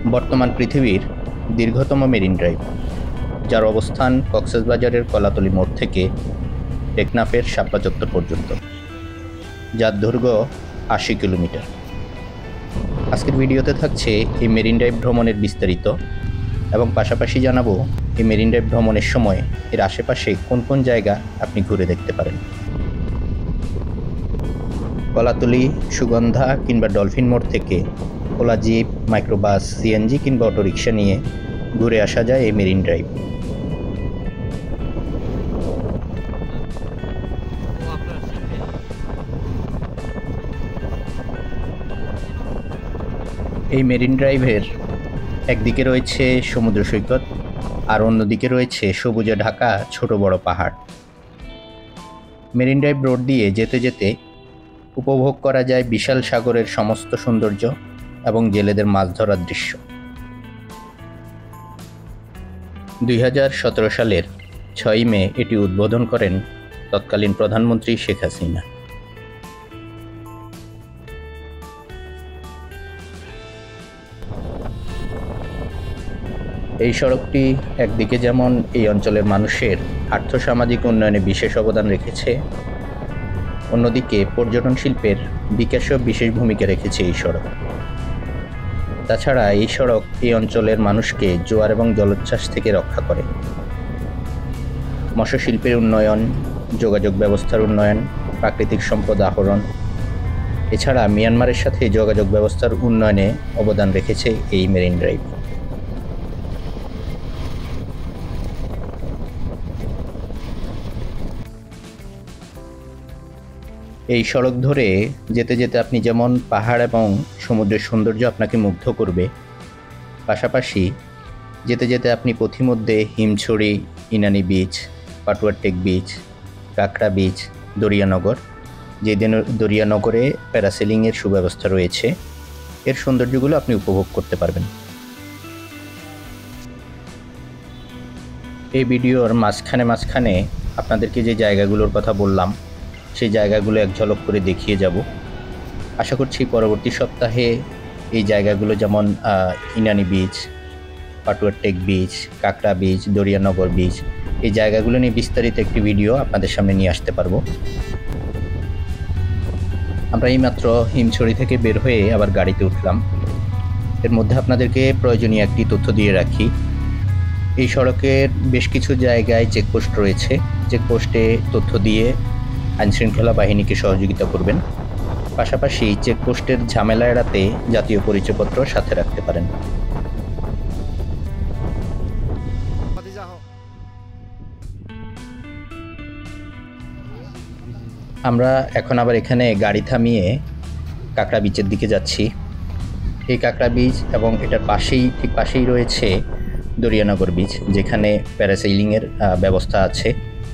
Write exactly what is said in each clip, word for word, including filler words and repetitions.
বর্তমান পৃথিবীর দীর্ঘতম মেরিন ড্রাইভ, যার অবস্থান কক্সবাজারের কলাতলী মোড় থেকে টেকনাফের শাপলা চত্বর পর্যন্ত, যার দৈর্ঘ্য আশি কিলোমিটার। আজকের ভিডিওতে থাকছে এই মেরিন ড্রাইভ ভ্রমণের বিস্তারিত এবং পাশাপাশি জানাবো এই মেরিন ড্রাইভ ভ্রমণের সময় এর আশেপাশে কোন কোন জায়গা আপনি ঘুরে দেখতে পারেন। কলাতলী, সুগন্ধা কিংবা ডলফিন মোড় থেকে ওলা জিপ, মাইক্রোবাস, সিএনজি কিংবা অটোরিকশা নিয়ে ঘুরে আসা যায় এই মেরিন ড্রাইভ। এই মেরিন ড্রাইভের একদিকে রয়েছে সমুদ্র সৈকত, আর অন্যদিকে রয়েছে সবুজে ঢাকা ছোট বড় পাহাড়। মেরিন ড্রাইভ রোড দিয়ে যেতে যেতে উপভোগ করা যায় বিশাল সাগরের সমস্ত সৌন্দর্য এবং জেলেদের মাছ ধরার দৃশ্য। দুই হাজার সতেরো সালের ছয়ই মে এটি উদ্বোধন করেন তৎকালীন প্রধানমন্ত্রী শেখ হাসিনা। এই সড়কটি একদিকে যেমন এই অঞ্চলের মানুষের আর্থসামাজিক উন্নয়নে বিশেষ অবদান রেখেছে, অন্যদিকে পর্যটন শিল্পের বিকাশেও বিশেষ ভূমিকা রেখেছে এই সড়ক। তাছাড়া এই সড়ক এই অঞ্চলের মানুষকে জোয়ার এবং জলোচ্ছ্বাস থেকে রক্ষা করে। মৎস্য শিল্পের উন্নয়ন, যোগাযোগ ব্যবস্থার উন্নয়ন, প্রাকৃতিক সম্পদ আহরণ, এছাড়া মিয়ানমারের সাথে যোগাযোগ ব্যবস্থার উন্নয়নে অবদান রেখেছে এই মেরিন ড্রাইভ। এই সড়ক ধরে যেতে যেতে আপনি যেমন পাহাড় এবং সমুদ্রের সৌন্দর্য আপনাকে মুগ্ধ করবে, পাশাপাশি যেতে যেতে আপনি পথিমধ্যে Himchari, Inani beach, Patuartek beach, Kakra beach, Daryanagar, যে দরিয়ানগরে প্যারাসেলিংয়ের সুব্যবস্থা রয়েছে, এর সৌন্দর্যগুলো আপনি উপভোগ করতে পারবেন। এই ভিডিওর মাঝখানে মাঝখানে আপনাদেরকে যে জায়গাগুলোর কথা বললাম সেই জায়গাগুলো এক ঝলক করে দেখিয়ে যাব। আশা করছি পরবর্তী সপ্তাহে এই জায়গাগুলো যেমন Inani beach, Patuartek beach, Kakra beach, Daryanagar beach, এই জায়গাগুলো নিয়ে বিস্তারিত একটি ভিডিও আপনাদের সামনে নিয়ে আসতে পারবো। আমরা এইমাত্র হিমছড়ি থেকে বের হয়ে আবার গাড়িতে উঠলাম। এর মধ্যে আপনাদেরকে প্রয়োজনীয় একটি তথ্য দিয়ে রাখি। এই সড়কের বেশ কিছু জায়গায় চেকপোস্ট রয়েছে। চেকপোস্টে তথ্য দিয়ে আইনশৃঙ্খলা বাহিনীকে সহযোগিতা করবেন। পাশাপাশি চেকপোস্টের ঝামেলা এড়াতে জাতীয় পরিচয়পত্র সাথে রাখতে পারেন। আমরা এখন আবার এখানে গাড়ি থামিয়ে কাঁকড়া বিচের দিকে যাচ্ছি। এই কাঁকড়া বিচ এবং এটার পাশেই ঠিক পাশেই রয়েছে দরিয়ানগর বিচ, যেখানে প্যারাসেইলিংয়ের ব্যবস্থা আছে।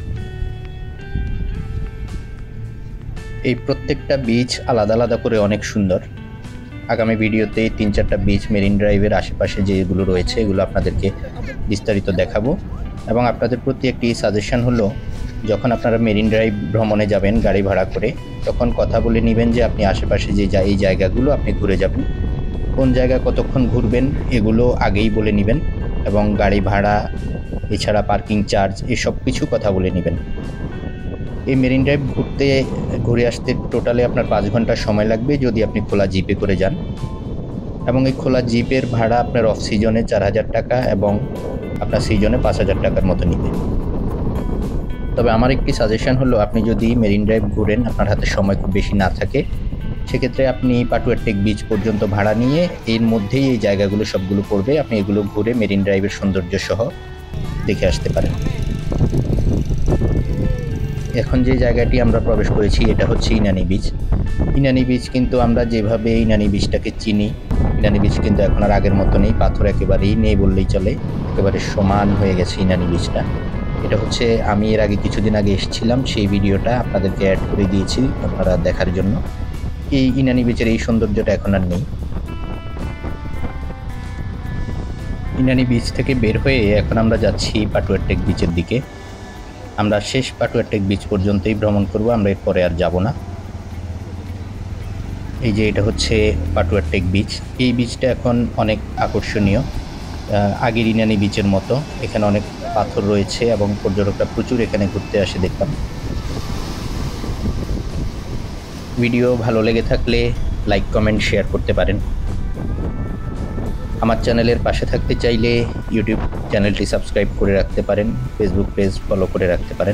এই প্রত্যেকটা বিচ আলাদা আলাদা করে অনেক সুন্দর। আগামী ভিডিওতে তিন চারটা বিচ মেরিন ড্রাইভের আশেপাশে যেগুলো রয়েছে এগুলো আপনাদেরকে বিস্তারিত দেখাবো। এবং আপনাদের প্রতি একটি সাজেশন হলো, যখন আপনারা মেরিন ড্রাইভ ভ্রমণে যাবেন গাড়ি ভাড়া করে, তখন কথা বলে নেবেন যে আপনি আশেপাশে যে এই জায়গাগুলো আপনি ঘুরে যাবেন, কোন জায়গা কতক্ষণ ঘুরবেন এগুলো আগেই বলে নেবেন। এবং গাড়ি ভাড়া, এছাড়া পার্কিং চার্জ, এসব কিছু কথা বলে নেবেন। এই মেরিন ড্রাইভ ঘুরতে ঘুরে আসতে টোটালে আপনার পাঁচ ঘন্টা সময় লাগবে যদি আপনি খোলা জিপে করে যান। এবং এই খোলা জিপের ভাড়া আপনার অফ সিজনে চার হাজার টাকা এবং আপনার সিজনে পাঁচ হাজার টাকার মতো নেবে। তবে আমার একটি সাজেশন হলো, আপনি যদি মেরিন ড্রাইভ ঘুরেন, আপনার হাতে সময় খুব বেশি না থাকে, সেক্ষেত্রে আপনি পাটুয়ারটেক বিচ পর্যন্ত ভাড়া নিয়ে এর মধ্যেই এই জায়গাগুলো সবগুলো পড়বে, আপনি এগুলো ঘুরে মেরিন ড্রাইভের সৌন্দর্য সহ দেখে আসতে পারেন। এখন যে জায়গাটি আমরা প্রবেশ করেছি এটা হচ্ছে ইনানি বিচ। ইনানি বিচ কিন্তু আমরা যেভাবে ইনানি বিচটাকে চিনি, ইনানি বিচ কিন্তু এখন আর আগের মতো নেই। পাথর একেবারেই নেই বললেই চলে, একেবারে সমান হয়ে গেছে ইনানি বিচটা। এটা হচ্ছে আমি এর আগে কিছুদিন আগে এসেছিলাম, সেই ভিডিওটা আপনাদেরকে অ্যাড করে দিয়েছি আপনারা দেখার জন্য। এই ইনানি বিচের এই সৌন্দর্যটা এখন আর নেই। ইনানি বিচ থেকে বের হয়ে এখন আমরা যাচ্ছি পাটুয়ারটেক বিচের দিকে। আমরা শেষ পাটুয়ারটেক বিচ পর্যন্তই ভ্রমণ করব, আমরা এরপরে আর যাব না। এই যে এটা হচ্ছে পাটুয়ার টেক বিচ। এই বিচটা এখন অনেক আকর্ষণীয়, আগের ইনানি বিচের মতো। এখানে অনেক পাথর রয়েছে এবং পর্যটকরা প্রচুর এখানে ঘুরতে আসে দেখলাম। ভিডিও ভালো লেগে থাকলে লাইক কমেন্ট শেয়ার করতে পারেন। আমার চ্যানেলের পাশে থাকতে চাইলে ইউটিউব চ্যানেলটি সাবস্ক্রাইব করে রাখতে পারেন, ফেসবুক পেজ ফলো করে রাখতে পারেন।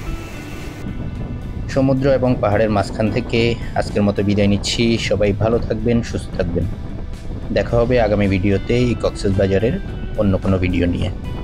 সমুদ্র এবং পাহাড়ের মাঝখান থেকে আজকের মতো বিদায় নিচ্ছি। সবাই ভালো থাকবেন, সুস্থ থাকবেন। দেখা হবে আগামী ভিডিওতে এই কক্সবাজারের অন্য কোনো ভিডিও নিয়ে।